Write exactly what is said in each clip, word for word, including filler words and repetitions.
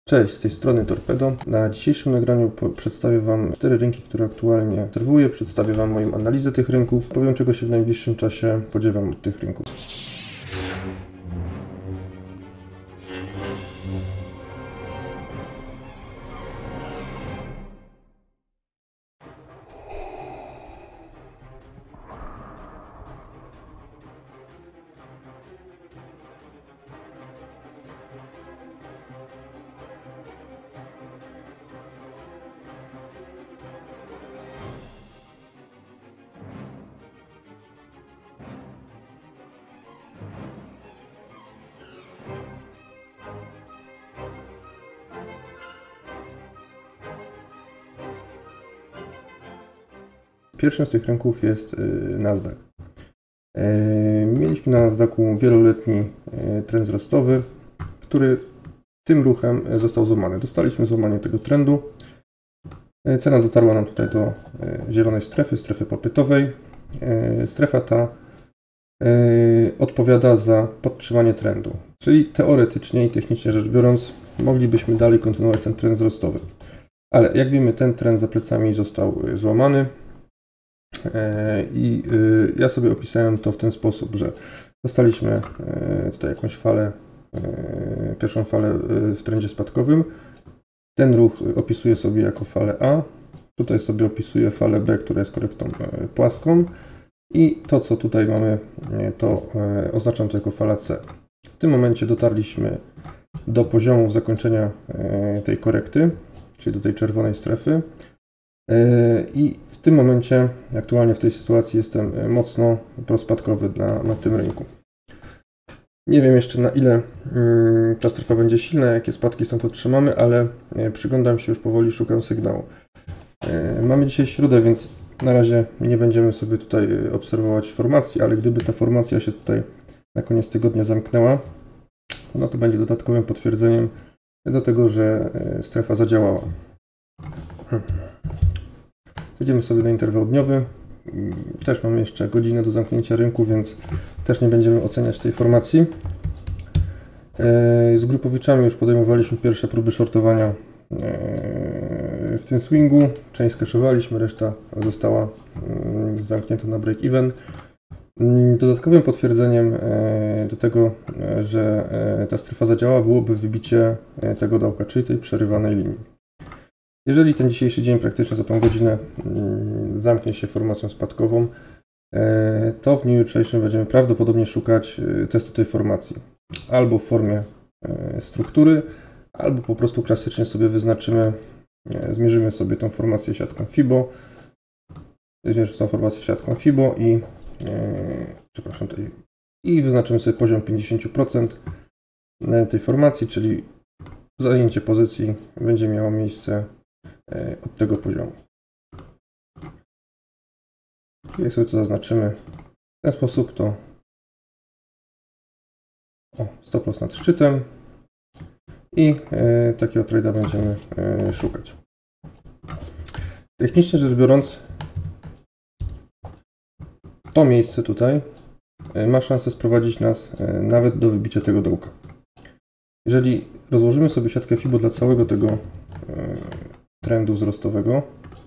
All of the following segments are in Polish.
Cześć, z tej strony Torpedo. Na dzisiejszym nagraniu przedstawię Wam cztery rynki, które aktualnie obserwuję. Przedstawię Wam moją analizę tych rynków. Powiem, czego się w najbliższym czasie spodziewam od tych rynków. Pierwszym z tych rynków jest Nasdaq. Mieliśmy na Nasdaqu wieloletni trend wzrostowy, który tym ruchem został złamany. Dostaliśmy złamanie tego trendu. Cena dotarła nam tutaj do zielonej strefy, strefy popytowej. Strefa ta odpowiada za podtrzymanie trendu, czyli teoretycznie i technicznie rzecz biorąc moglibyśmy dalej kontynuować ten trend wzrostowy. Ale jak wiemy, ten trend za plecami został złamany. I ja sobie opisałem to w ten sposób, że dostaliśmy tutaj jakąś falę, pierwszą falę w trendzie spadkowym. Ten ruch opisuję sobie jako falę A. Tutaj sobie opisuję falę B, która jest korektą płaską. I to, co tutaj mamy, to oznaczam to jako fala C. W tym momencie dotarliśmy do poziomu zakończenia tej korekty, czyli do tej czerwonej strefy. I w tym momencie, aktualnie w tej sytuacji, jestem mocno prospadkowy dla, na tym rynku. Nie wiem jeszcze, na ile ta strefa będzie silna, jakie spadki stąd otrzymamy, ale przyglądam się już powoli, szukam sygnału. Mamy dzisiaj środę, więc na razie nie będziemy sobie tutaj obserwować formacji, ale gdyby ta formacja się tutaj na koniec tygodnia zamknęła, no to będzie dodatkowym potwierdzeniem do tego, że strefa zadziałała. Przejdziemy sobie na interwał dniowy. Też mamy jeszcze godzinę do zamknięcia rynku, więc też nie będziemy oceniać tej formacji. Z grupowiczami już podejmowaliśmy pierwsze próby shortowania w tym swingu. Część skaszowaliśmy, reszta została zamknięta na break-even. Dodatkowym potwierdzeniem do tego, że ta strefa zadziałała, byłoby wybicie tego dołka, czyli tej przerywanej linii. Jeżeli ten dzisiejszy dzień praktycznie za tą godzinę zamknie się formacją spadkową, to w dniu jutrzejszym będziemy prawdopodobnie szukać testu tej formacji. Albo w formie struktury, albo po prostu klasycznie sobie wyznaczymy, zmierzymy sobie tą formację siatką Fibo, zmierzymy tą formację siatką Fibo i, przepraszam, tej, i wyznaczymy sobie poziom pięćdziesiąt procent tej formacji, czyli zajęcie pozycji będzie miało miejsce od tego poziomu. Jak sobie to zaznaczymy w ten sposób, to o, stop loss nad szczytem i e, takiego trade'a będziemy e, szukać. Technicznie rzecz biorąc, to miejsce tutaj e, ma szansę sprowadzić nas e, nawet do wybicia tego dołka. Jeżeli rozłożymy sobie siatkę Fibo dla całego tego e, trendu wzrostowego,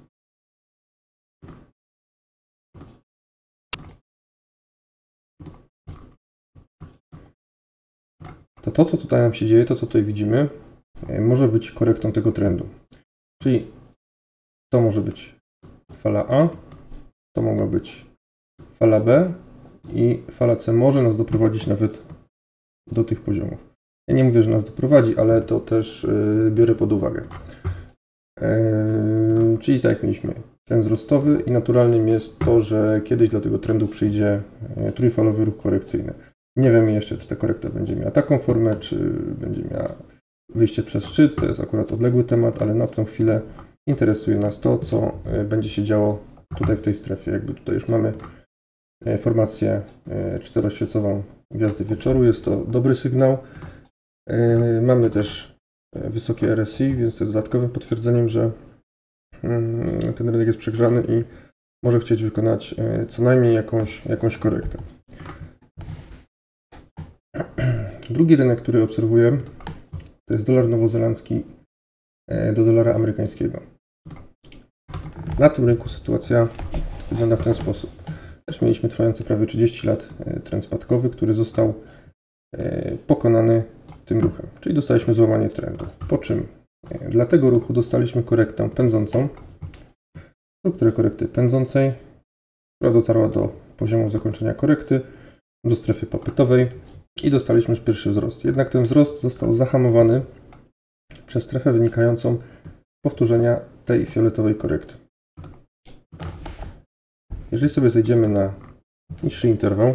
to to, co tutaj nam się dzieje, to co tutaj widzimy, może być korektą tego trendu. Czyli to może być fala A, to mogła być fala B i fala C może nas doprowadzić nawet do tych poziomów. Ja nie mówię, że nas doprowadzi, ale to też yy, biorę pod uwagę. Yy, czyli tak jak mieliśmy ten wzrostowy i naturalnym jest to, że kiedyś dla tego trendu przyjdzie yy, trójfalowy ruch korekcyjny. Nie wiemy jeszcze, czy ta korekta będzie miała taką formę, czy będzie miała wyjście przez szczyt. To jest akurat odległy temat, ale na tę chwilę interesuje nas to, co yy, będzie się działo tutaj w tej strefie. Jakby tutaj już mamy yy, formację yy, czteroświecową gwiazdy wieczoru. Jest to dobry sygnał. Yy, mamy też wysokie R S I, więc to jest dodatkowym potwierdzeniem, że ten rynek jest przegrzany i może chcieć wykonać co najmniej jakąś, jakąś korektę. Drugi rynek, który obserwuję, to jest dolar nowozelandzki do dolara amerykańskiego. Na tym rynku sytuacja wygląda w ten sposób. Też mieliśmy trwający prawie trzydzieści lat trend spadkowy, który został pokonany tym ruchem, czyli dostaliśmy złamanie trendu. Po czym dla tego ruchu dostaliśmy korektę pędzącą, strukturę korekty pędzącej, która dotarła do poziomu zakończenia korekty, do strefy popytowej i dostaliśmy już pierwszy wzrost. Jednak ten wzrost został zahamowany przez strefę wynikającą z powtórzenia tej fioletowej korekty. Jeżeli sobie zejdziemy na niższy interwał,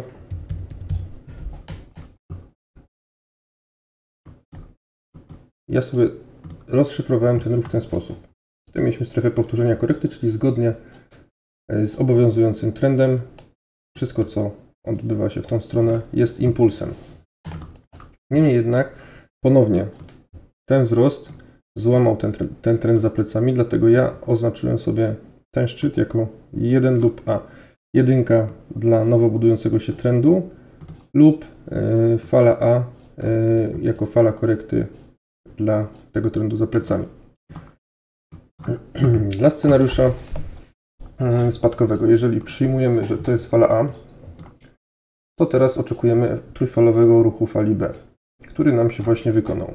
ja sobie rozszyfrowałem ten ruch w ten sposób. Tutaj mieliśmy strefę powtórzenia korekty, czyli zgodnie z obowiązującym trendem wszystko, co odbywa się w tą stronę, jest impulsem. Niemniej jednak ponownie ten wzrost złamał ten, ten trend za plecami, dlatego ja oznaczyłem sobie ten szczyt jako jeden lub A. Jedynka dla nowo budującego się trendu lub y, fala A y, jako fala korekty dla tego trendu za plecami. Dla scenariusza y, spadkowego, jeżeli przyjmujemy, że to jest fala A, to teraz oczekujemy trójfalowego ruchu fali B, który nam się właśnie wykonał.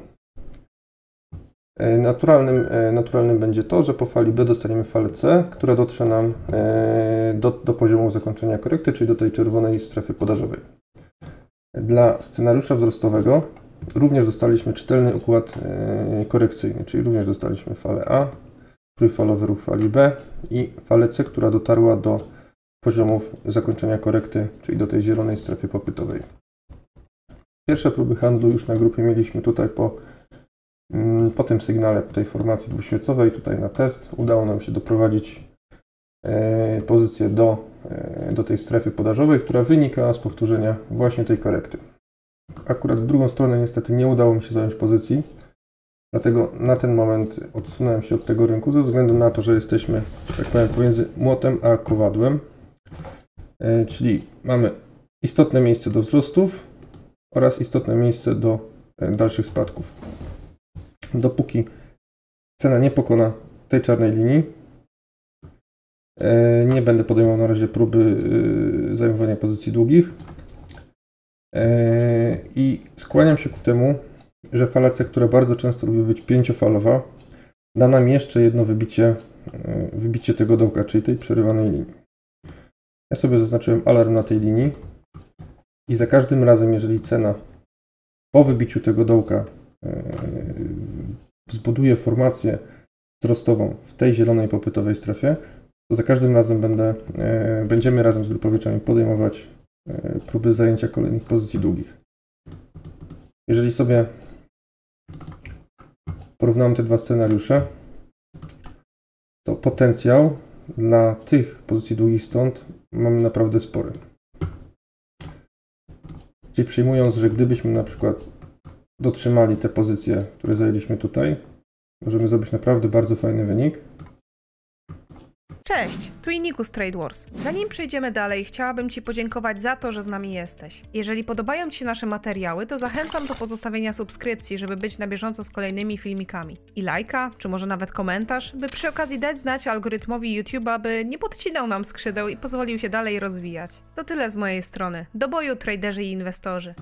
Naturalnym, naturalnym będzie to, że po fali B dostaniemy falę C, która dotrze nam do, do poziomu zakończenia korekty, czyli do tej czerwonej strefy podażowej. Dla scenariusza wzrostowego również dostaliśmy czytelny układ korekcyjny, czyli również dostaliśmy falę A, trójfalowy ruch fali B i falę C, która dotarła do poziomów zakończenia korekty, czyli do tej zielonej strefy popytowej. Pierwsze próby handlu już na grupie mieliśmy tutaj po Po tym sygnale, po tej formacji dwuświecowej, tutaj na test, udało nam się doprowadzić pozycję do, do tej strefy podażowej, która wynikała z powtórzenia właśnie tej korekty. Akurat w drugą stronę niestety nie udało mi się zająć pozycji, dlatego na ten moment odsunąłem się od tego rynku ze względu na to, że jesteśmy, tak powiem, pomiędzy młotem a kowadłem, czyli mamy istotne miejsce do wzrostów oraz istotne miejsce do dalszych spadków. Dopóki cena nie pokona tej czarnej linii, nie będę podejmował na razie próby zajmowania pozycji długich i skłaniam się ku temu, że fala C, która bardzo często lubi być pięciofalowa, da nam jeszcze jedno wybicie, wybicie tego dołka, czyli tej przerywanej linii. Ja sobie zaznaczyłem alarm na tej linii i za każdym razem, jeżeli cena po wybiciu tego dołka zbuduję formację wzrostową w tej zielonej popytowej strefie, to za każdym razem będę, będziemy razem z grupowiczami podejmować próby zajęcia kolejnych pozycji długich. Jeżeli sobie porównamy te dwa scenariusze, to potencjał dla tych pozycji długich stąd mamy naprawdę spory. Czyli przyjmując, że gdybyśmy na przykład dotrzymali te pozycje, które zajęliśmy tutaj, możemy zrobić naprawdę bardzo fajny wynik. Cześć, tu Iniku z Trade Wars. Zanim przejdziemy dalej, chciałabym Ci podziękować za to, że z nami jesteś. Jeżeli podobają Ci się nasze materiały, to zachęcam do pozostawienia subskrypcji, żeby być na bieżąco z kolejnymi filmikami. I lajka, czy może nawet komentarz, by przy okazji dać znać algorytmowi YouTube'a, by nie podcinał nam skrzydeł i pozwolił się dalej rozwijać. To tyle z mojej strony. Do boju, traderzy i inwestorzy.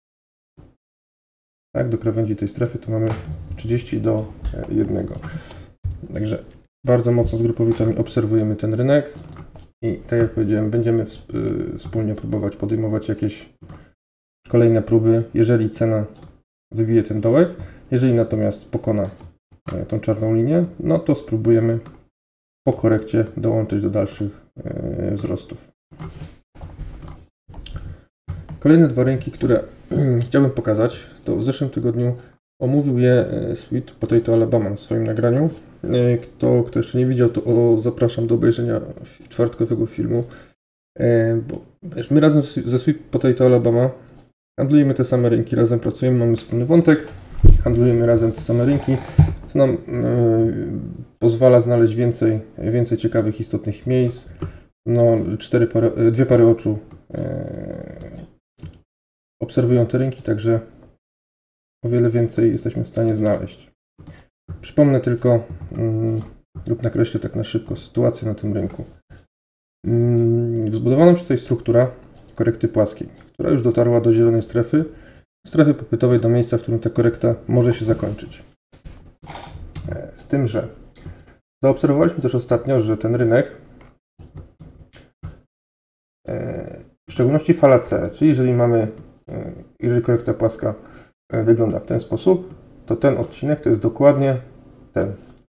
Tak, do krawędzi tej strefy to mamy trzydzieści do jednego. Także bardzo mocno z grupowiczami obserwujemy ten rynek i tak jak powiedziałem, będziemy wspólnie próbować podejmować jakieś kolejne próby, jeżeli cena wybije ten dołek. Jeżeli natomiast pokona tą czarną linię, no to spróbujemy po korekcie dołączyć do dalszych wzrostów. Kolejne dwa rynki, które chciałbym pokazać, to w zeszłym tygodniu omówił je Sweet Potato Alabama na swoim nagraniu. Kto, kto jeszcze nie widział, to o, zapraszam do obejrzenia czwartkowego filmu. Bo wiesz, my razem ze Sweet Potato Alabama handlujemy te same rynki, razem pracujemy, mamy wspólny wątek, handlujemy razem te same rynki, co nam yy, pozwala znaleźć więcej, więcej ciekawych, istotnych miejsc. No, cztery pary, dwie pary oczu yy, obserwują te rynki, także o wiele więcej jesteśmy w stanie znaleźć. Przypomnę tylko mm, lub nakreślę tak na szybko sytuację na tym rynku. Mm, zbudowała nam się tutaj struktura korekty płaskiej, która już dotarła do zielonej strefy, strefy popytowej, do miejsca, w którym ta korekta może się zakończyć. Z tym, że zaobserwowaliśmy też ostatnio, że ten rynek, w szczególności fala C, czyli jeżeli mamy, jeżeli korekta płaska wygląda w ten sposób, to ten odcinek to jest dokładnie ten.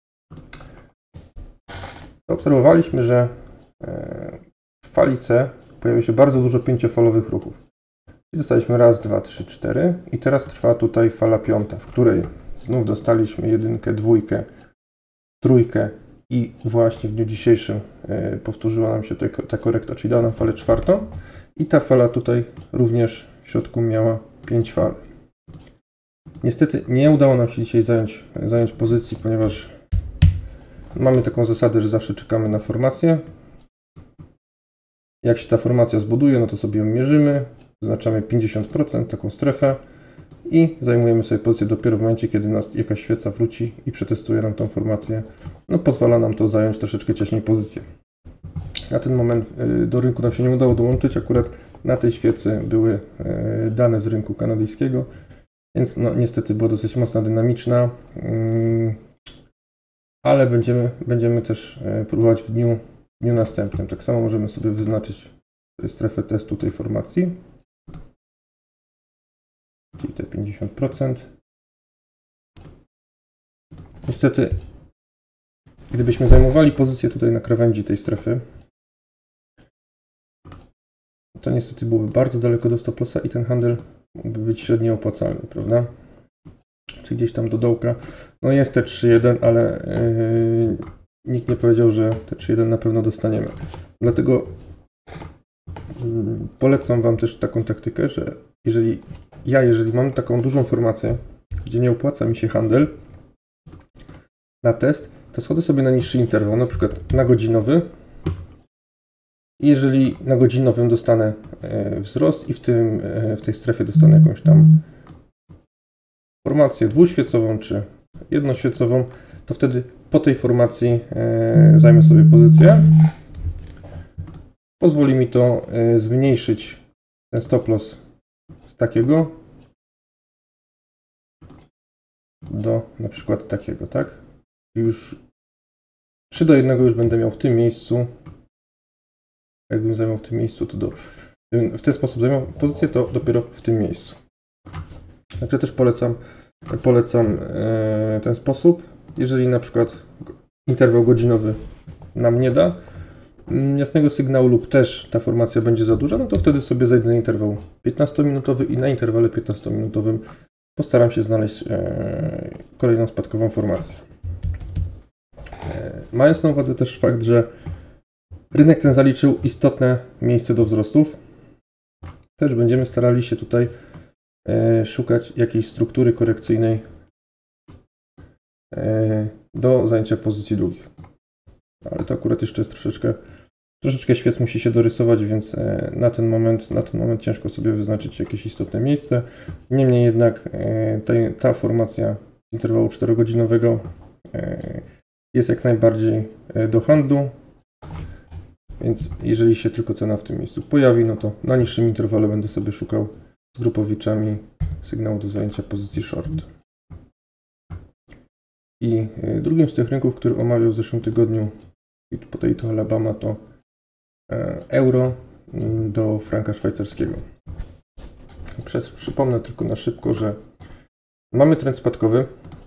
Zaobserwowaliśmy, że w fali C pojawia się bardzo dużo pięciofalowych ruchów. I dostaliśmy raz, dwa, trzy, cztery i teraz trwa tutaj fala piąta, w której znów dostaliśmy jedynkę, dwójkę, trójkę i właśnie w dniu dzisiejszym powtórzyła nam się ta korekta, czyli dała nam falę czwartą i ta fala tutaj również w środku miała pięć fal. Niestety nie udało nam się dzisiaj zająć, zająć pozycji, ponieważ mamy taką zasadę, że zawsze czekamy na formację. Jak się ta formacja zbuduje, no to sobie ją mierzymy, wyznaczamy pięćdziesiąt procent, taką strefę i zajmujemy sobie pozycję dopiero w momencie, kiedy nas jakaś świeca wróci i przetestuje nam tą formację. No pozwala nam to zająć troszeczkę wcześniej pozycję. Na ten moment do rynku nam się nie udało dołączyć, akurat na tej świecy były dane z rynku kanadyjskiego, więc no niestety była dosyć mocno dynamiczna, ale będziemy, będziemy też próbować w dniu, w dniu następnym. Tak samo możemy sobie wyznaczyć strefę testu tej formacji, czyli te pięćdziesiąt procent. Niestety, gdybyśmy zajmowali pozycję tutaj na krawędzi tej strefy, to niestety byłoby bardzo daleko do stop lossa i ten handel mógłby być średnio opłacalny, prawda? Czy gdzieś tam do dołka. No jest te trzy jeden, ale yy, nikt nie powiedział, że te trzy jeden na pewno dostaniemy. Dlatego yy, polecam Wam też taką taktykę, że jeżeli ja, jeżeli mam taką dużą formację, gdzie nie opłaca mi się handel na test, to schodzę sobie na niższy interwał, na przykład na godzinowy. I jeżeli na godzinowym dostanę wzrost i w, tym, w tej strefie dostanę jakąś tam formację dwuświecową czy jednoświecową, to wtedy po tej formacji zajmę sobie pozycję. Pozwoli mi to zmniejszyć ten stop loss z takiego do na przykład takiego, tak? Już trzy do jednego już będę miał w tym miejscu. Jakbym zajmował w tym miejscu, to do, w ten sposób zajmował pozycję, to dopiero w tym miejscu. Także też polecam, polecam e, ten sposób. Jeżeli na przykład interwał godzinowy nam nie da jasnego sygnału lub też ta formacja będzie za duża, no to wtedy sobie zajdę na interwał piętnastominutowy i na interwale piętnastominutowym postaram się znaleźć e, kolejną spadkową formację. E, mając na uwadze też fakt, że rynek ten zaliczył istotne miejsce do wzrostów, też będziemy starali się tutaj e, szukać jakiejś struktury korekcyjnej e, do zajęcia pozycji długich. Ale to akurat jeszcze jest troszeczkę, troszeczkę świec musi się dorysować, więc e, na ten moment, na ten moment ciężko sobie wyznaczyć jakieś istotne miejsce. Niemniej jednak e, ta, ta formacja z interwału czterogodzinowego e, jest jak najbardziej e, do handlu. Więc jeżeli się tylko cena w tym miejscu pojawi, no to na niższym interwale będę sobie szukał z grupowiczami sygnału do zajęcia pozycji short. I drugim z tych rynków, który omawiał w zeszłym tygodniu Potato Alabama, to euro do franka szwajcarskiego. Przypomnę tylko na szybko, że mamy trend spadkowy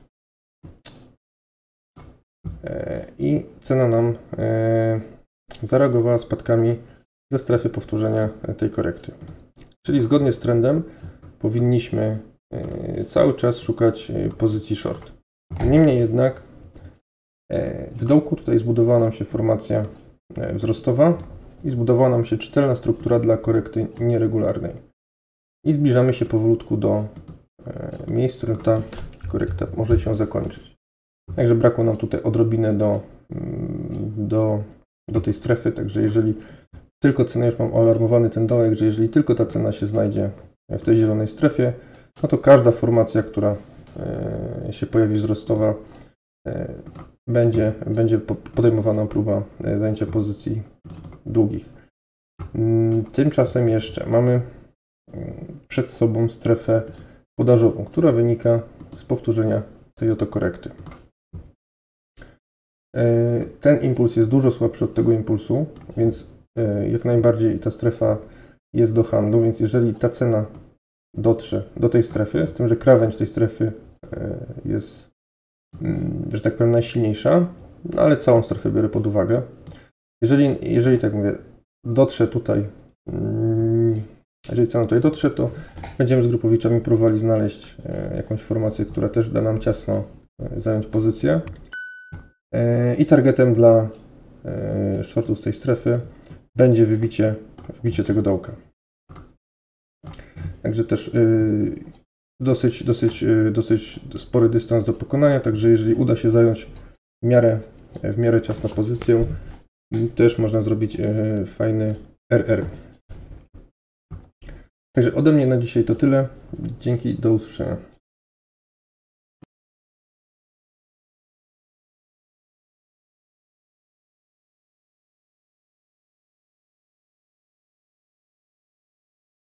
i cena nam zareagowała spadkami ze strefy powtórzenia tej korekty. Czyli zgodnie z trendem powinniśmy cały czas szukać pozycji short. Niemniej jednak w dołku tutaj zbudowała nam się formacja wzrostowa i zbudowała nam się czytelna struktura dla korekty nieregularnej. I zbliżamy się powolutku do miejsc, w którym ta korekta może się zakończyć. Także brakło nam tutaj odrobinę do, do do tej strefy, także jeżeli tylko cena, już mam alarmowany ten dołek, że jeżeli tylko ta cena się znajdzie w tej zielonej strefie, no to każda formacja, która się pojawi wzrostowa, będzie, będzie podejmowana próba zajęcia pozycji długich. Tymczasem jeszcze mamy przed sobą strefę podażową, która wynika z powtórzenia tej oto korekty. Ten impuls jest dużo słabszy od tego impulsu, więc jak najbardziej ta strefa jest do handlu, więc jeżeli ta cena dotrze do tej strefy, z tym, że krawędź tej strefy jest, że tak powiem, najsilniejsza, no ale całą strefę biorę pod uwagę. Jeżeli, jeżeli tak mówię, dotrze tutaj, jeżeli cena tutaj dotrze, to będziemy z grupowiczami próbowali znaleźć jakąś formację, która też da nam ciasno zająć pozycję. I targetem dla shortu z tej strefy będzie wybicie, wybicie tego dołka. Także też dosyć, dosyć, dosyć spory dystans do pokonania, także jeżeli uda się zająć w miarę, w miarę ciasną pozycję, też można zrobić fajny R R. Także ode mnie na dzisiaj to tyle. Dzięki, do usłyszenia.